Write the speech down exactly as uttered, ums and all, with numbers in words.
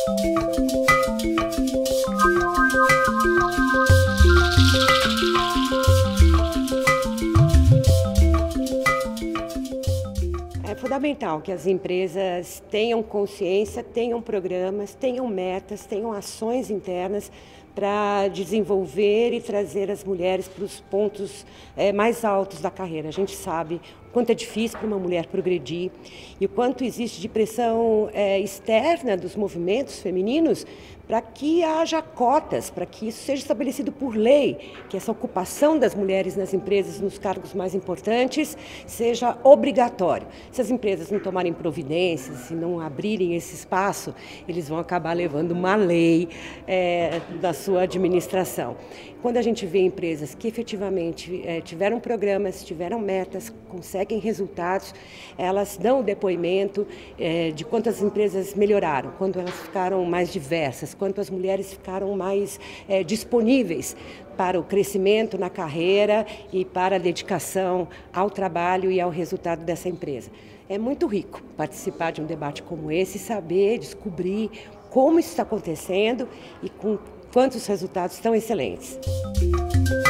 É fundamental que as empresas tenham consciência, tenham programas, tenham metas, tenham ações internas para desenvolver e trazer as mulheres para os pontos é, mais altos da carreira. A gente sabe o quanto é difícil para uma mulher progredir e o quanto existe de pressão é, externa dos movimentos femininos para que haja cotas, para que isso seja estabelecido por lei, que essa ocupação das mulheres nas empresas, nos cargos mais importantes, seja obrigatório. Se as empresas não tomarem providências e não abrirem esse espaço, eles vão acabar levando uma lei é, da sua administração. Quando a gente vê empresas que efetivamente é, tiveram programas, tiveram metas, conseguem resultados, elas dão o depoimento é, de quanto as empresas melhoraram, quanto elas ficaram mais diversas, quanto as mulheres ficaram mais é, disponíveis para o crescimento na carreira e para a dedicação ao trabalho e ao resultado dessa empresa. É muito rico participar de um debate como esse, saber, descobrir como isso está acontecendo e com quantos resultados tão excelentes.